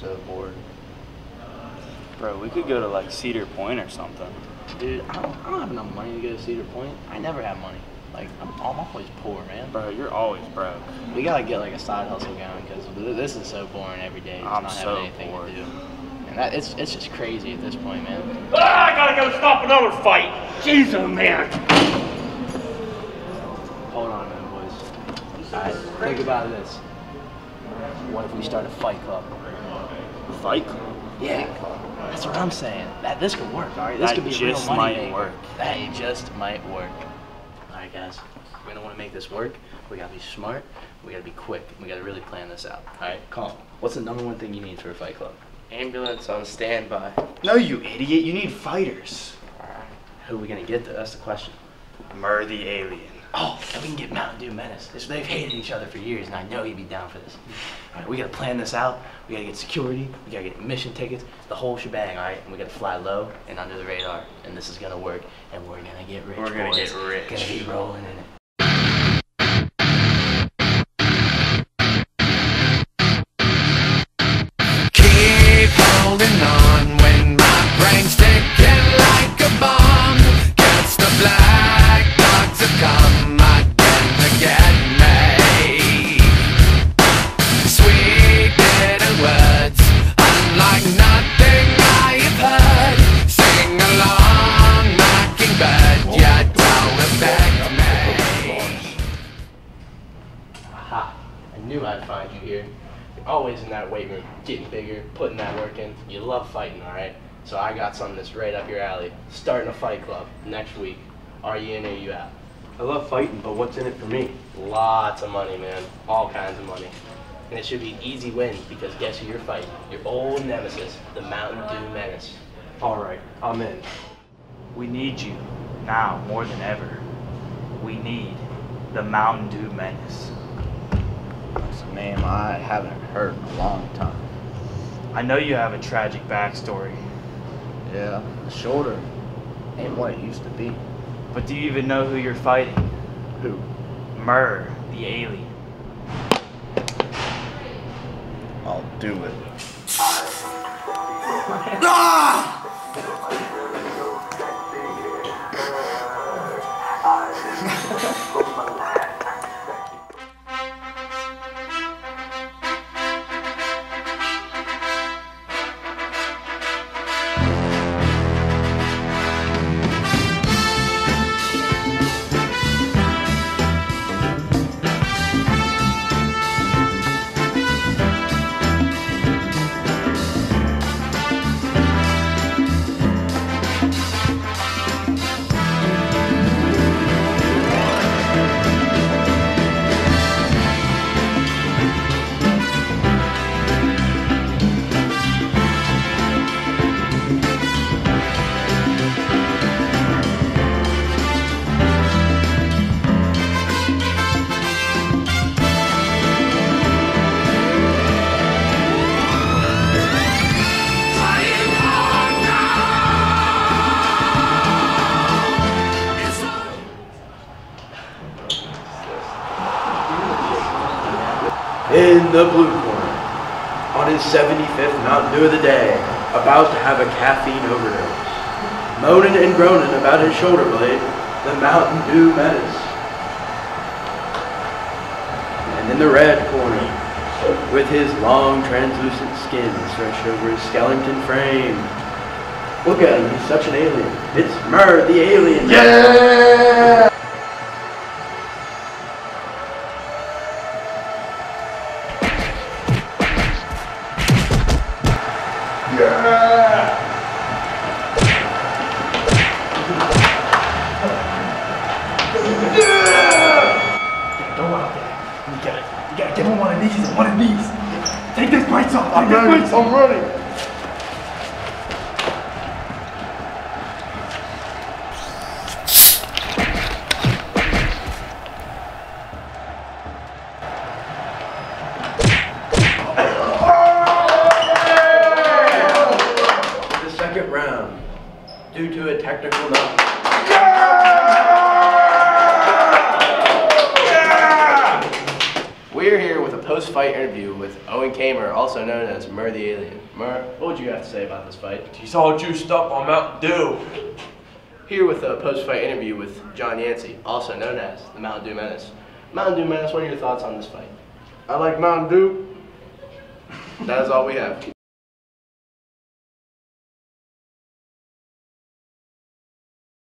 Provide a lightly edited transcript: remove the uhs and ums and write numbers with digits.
so bored. Bro, we could go to like Cedar Point or something. Dude, I don't have enough money to go to Cedar Point. I never have money. Like, I'm always poor, man. Bro, you're always broke. We gotta get like a side hustle going because this is so boring every day. Just I'm not so having anything bored. to do. And that it's just crazy at this point, man. Ah, I gotta go stop another fight. Jesus, man. Hold on, man, boys. Alright, think about this. What if we start a fight club? Fight club? Yeah, that's what I'm saying. This could work, alright? This That could be a just real money might maker. work. That just might work. Alright, guys. We're gonna want to make this work. We gotta be smart. We gotta be quick. We gotta really plan this out. Alright, Colin, what's the #1 thing you need for a fight club? Ambulance on standby. No, you idiot. You need fighters. Who are we gonna get though? That's the question. Murr the alien. Oh, and we can get Mountain Dew Menace. They've hated each other for years, and I know he'd be down for this. All right, we gotta plan this out. We gotta get security. We gotta get admission tickets, the whole shebang. All right, and we gotta fly low and under the radar, and this is gonna work. And we're gonna get rich. We're gonna boys. get rich. Gonna be rolling in it. Keep holding on when my brain's ticking like a bomb. Gets the black dogs have come again to get me. Sweet little words, unlike nothing I have heard. Sing along, mockingbird, yet don't affect me. Aha. I knew I'd find you here. You're always in that weight room, getting bigger, putting that work in. You love fighting, alright? So I got something that's right up your alley. Starting a fight club next week. Are you in or are you out? I love fighting, but what's in it for me? Lots of money, man. All kinds of money. And it should be an easy win because guess who you're fighting? Your old nemesis, the Mountain Dew Menace. Alright, I'm in. We need you now more than ever. We need the Mountain Dew Menace. That's a name I haven't heard in a long time. I know you have a tragic backstory, Yeah, the shoulder ain't what it used to be. but do you even know who you're fighting? Who? Murr the alien. I'll do it. In the blue corner, on his 75th Mountain Dew of the day, about to have a caffeine overdose. Moaning and groaning about his shoulder blade, the Mountain Dew Menace. And in the red corner, with his long translucent skin stretched over his skeleton frame. Look at him, he's such an alien. It's Murr the alien. Yeah! Go out there. You gotta give him one of these and one of these. Take these bites off. I'm ready. The second round, due to a technical knock. We're here with a post post-fight interview with Owen Kamer, also known as Murr the Alien. Murr, what would you have to say about this fight? He's all juiced up on Mountain Dew. Here with a post-fight interview with John Yancey, also known as the Mountain Dew Menace. Mountain Dew Menace, what are your thoughts on this fight? I like Mountain Dew. That is all we have.